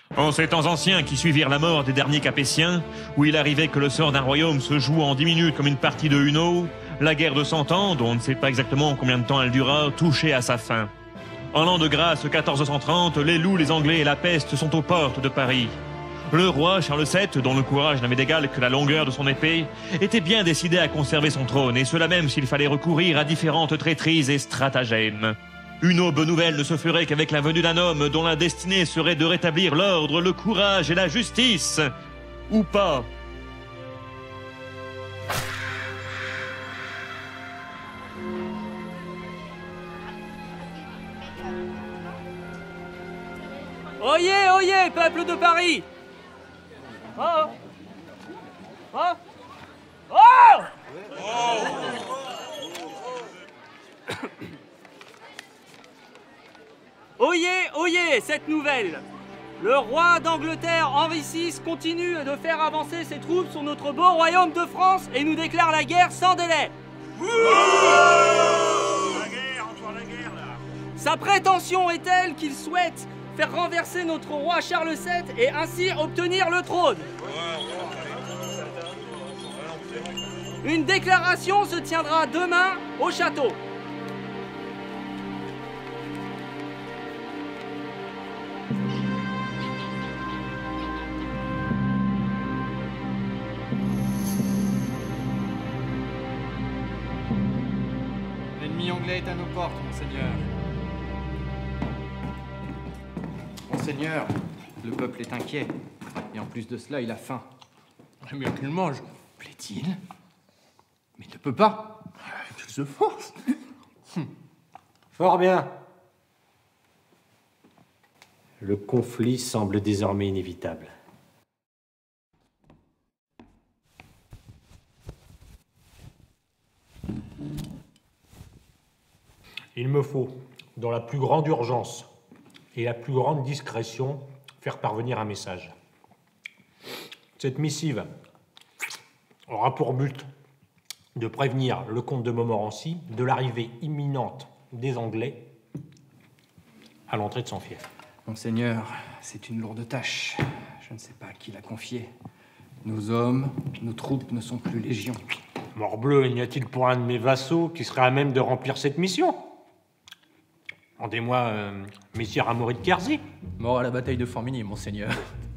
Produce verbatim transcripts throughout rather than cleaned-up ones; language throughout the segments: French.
En ces temps anciens qui suivirent la mort des derniers Capétiens, où il arrivait que le sort d'un royaume se joue en dix minutes comme une partie de Uno, la guerre de Cent Ans, dont on ne sait pas exactement combien de temps elle dura, touchait à sa fin. En l'an de grâce quatorze cent trente, les loups, les Anglais et la peste sont aux portes de Paris. Le roi Charles sept, dont le courage n'avait d'égal que la longueur de son épée, était bien décidé à conserver son trône, et cela même s'il fallait recourir à différentes traîtrises et stratagèmes. Une aube nouvelle ne se ferait qu'avec la venue d'un homme dont la destinée serait de rétablir l'ordre, le courage et la justice. Ou pas. Oyez, oyez, peuple de Paris! Oh! Oh! Oh! Oyez, oyez, cette nouvelle! Le roi d'Angleterre, Henri six, continue de faire avancer ses troupes sur notre beau royaume de France et nous déclare la guerre sans délai. La guerre, encore la guerre, là! Sa prétention est telle qu'il souhaite faire renverser notre roi Charles sept et ainsi obtenir le trône. Une déclaration se tiendra demain au château. L'ennemi anglais est à nos portes, monseigneur. Monseigneur, le peuple est inquiet. Et en plus de cela, il a faim. J'aime bien qu'il mange. Plaît-il? Mais il ne peut pas. Qu'il se force. Fort bien. Le conflit semble désormais inévitable. Il me faut, dans la plus grande urgence et la plus grande discrétion, faire parvenir un message. Cette missive aura pour but de prévenir le comte de Montmorency de l'arrivée imminente des Anglais à l'entrée de son fief. Monseigneur, c'est une lourde tâche. Je ne sais pas à qui la confier. Nos hommes, nos troupes ne sont plus légion. Morbleu, n'y a-t-il pour un de mes vassaux qui serait à même de remplir cette mission? Rendez-moi euh, messire Amaury de Quersy. Mort à la bataille de Formigny, monseigneur.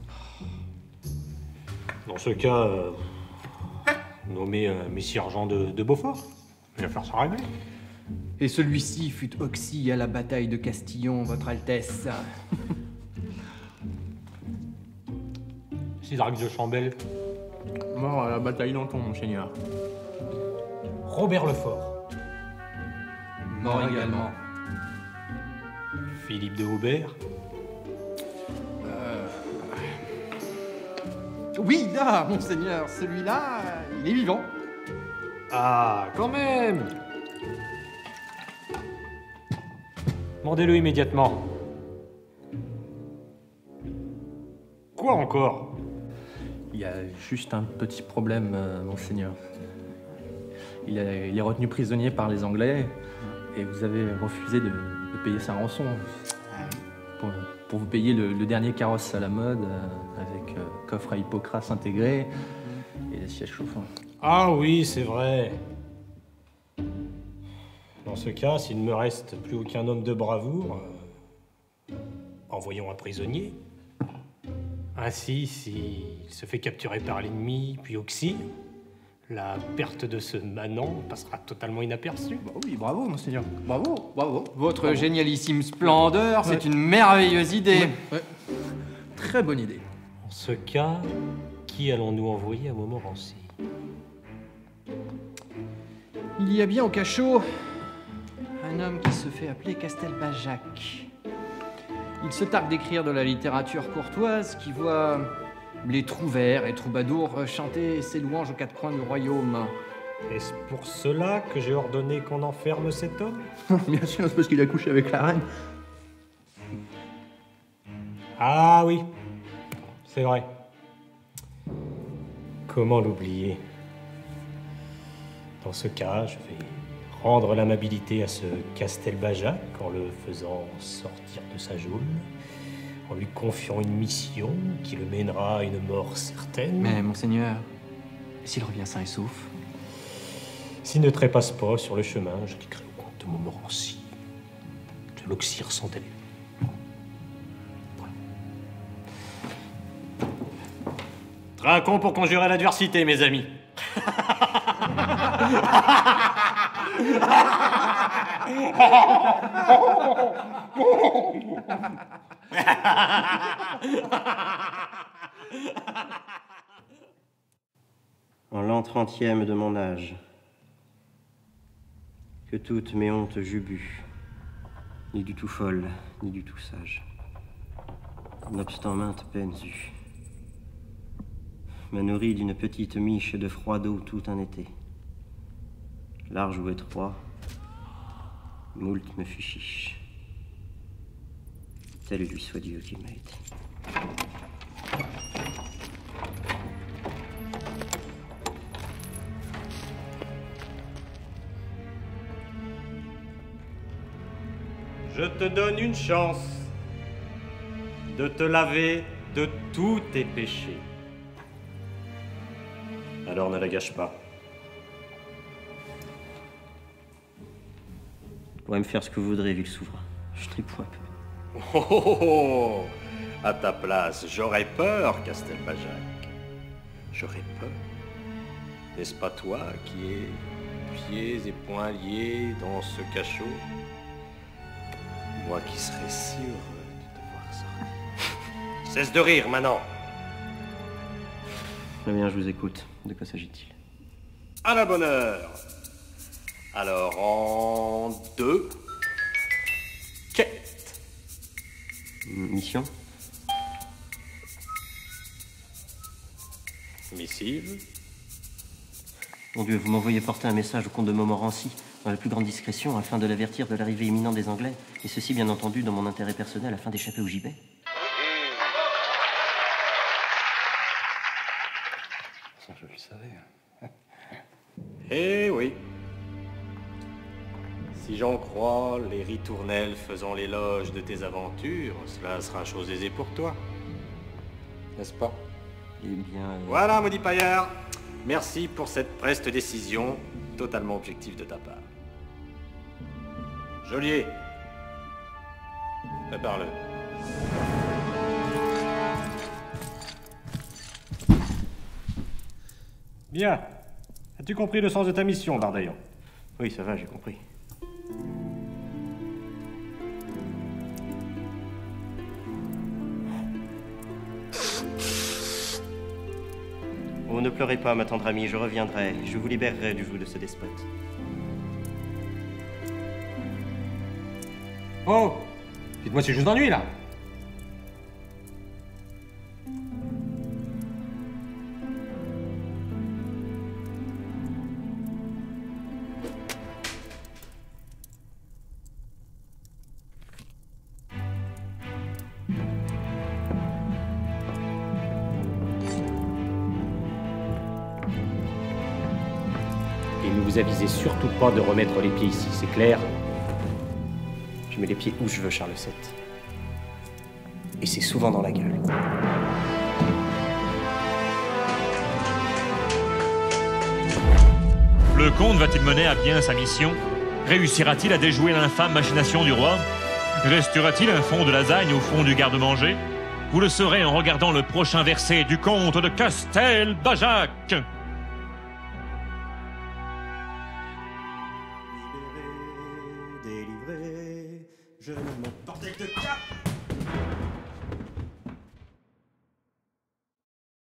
Dans ce cas, euh, nommez euh, messire Jean de, de Beaufort. L'affaire sera réglée. Et celui-ci fut oxy à la bataille de Castillon, votre Altesse. Sidrac de Chambel. Mort à la bataille d'Anton, monseigneur. Robert Lefort. Mort également. Philippe de Aubert. Euh... Oui, là, monseigneur, celui-là, il est vivant. Ah, quand même. Mandez-le immédiatement. Quoi encore? Il y a juste un petit problème, euh, monseigneur. Il, a- il est retenu prisonnier par les Anglais et vous avez refusé de, de payer sa rançon. Pour, pour vous payer le, le dernier carrosse à la mode, euh, avec euh, coffre à hypocras intégré et les sièges chauffants. Ah oui, c'est vrai. Dans ce cas, s'il ne me reste plus aucun homme de bravoure, euh, envoyons un prisonnier. Ainsi, s'il se fait capturer par l'ennemi, puis Oxy, la perte de ce manant passera totalement inaperçue. Bah oui, bravo, monseigneur. Bravo, bravo. Votre génialissime splendeur, c'est une merveilleuse idée. Ouais, ouais. Très bonne idée. En ce cas, qui allons-nous envoyer à Montmorency? Il y a bien au cachot un homme qui se fait appeler Castelbajac. Il se targue d'écrire de la littérature courtoise qui voit les trouvères et troubadours chanter ses louanges aux quatre coins du royaume. Est-ce pour cela que j'ai ordonné qu'on enferme cet homme? Bien sûr, c'est parce qu'il a couché avec la reine. Ah oui, c'est vrai. Comment l'oublier? Dans ce cas, je vais rendre l'amabilité à ce Castelbajac en le faisant sortir de sa geôle, en lui confiant une mission qui le mènera à une mort certaine. Mais, monseigneur, s'il revient sain et sauf? S'il ne trépasse pas sur le chemin, je quitterai le comte de Montmorency, de l'Auxerre sans délai. Voilà. Trinquons pour conjurer l'adversité, mes amis. En l'an trentième de mon âge, que toutes mes hontes j'eus bu, ni du tout folle, ni du tout sage, n'obstant maintes peines eue, m'a nourri d'une petite miche de froid d'eau tout un été, large ou étroit, moult me fut chiche, tel lui soit Dieu qui m'a été. Je te donne une chance de te laver de tous tes péchés. Alors ne la gâche pas. Vous pourrez me faire ce que vous voudrez, ville souverain. Je tripouille un peu. Oh, oh, oh. À ta place, j'aurais peur, Castelbajac. J'aurais peur. N'est-ce pas toi qui es pieds et poings liés dans ce cachot? Moi qui serais si heureux de te voir sortir. Cesse de rire, maintenant. Très bien, je vous écoute. De quoi s'agit-il? À la bonne heure. Alors, en deux... quête. Mission? Missive. Mon Dieu, vous m'envoyez porter un message au comte de Montmorency, dans la plus grande discrétion, afin de l'avertir de l'arrivée imminente des Anglais, et ceci, bien entendu, dans mon intérêt personnel, afin d'échapper au gibet. Ça, je le savais. Eh oui. Si j'en crois les ritournelles faisant l'éloge de tes aventures, cela sera chose aisée pour toi. N'est-ce pas? Eh bien... euh, Voilà, maudit paillard. Merci pour cette preste décision, totalement objective de ta part. Geôlier, prépare-le. Bien. As-tu compris le sens de ta mission, Bardaillon? Oui, ça va, j'ai compris. Oh, ne pleurez pas, ma tendre amie, je reviendrai. Je vous libérerai du joug de ce despote. Oh! Dites-moi si je vous ennuie, là! Et ne vous avisez surtout pas de remettre les pieds ici, c'est clair? Je mets les pieds où je veux, Charles sept. Et c'est souvent dans la gueule. Le comte va-t-il mener à bien sa mission? Réussira-t-il à déjouer l'infâme machination du roi? Restera-t-il un fond de lasagne au fond du garde-manger? Vous le saurez en regardant le prochain verset du comte de Castelbajac. Délivré, je ne me portais que cap.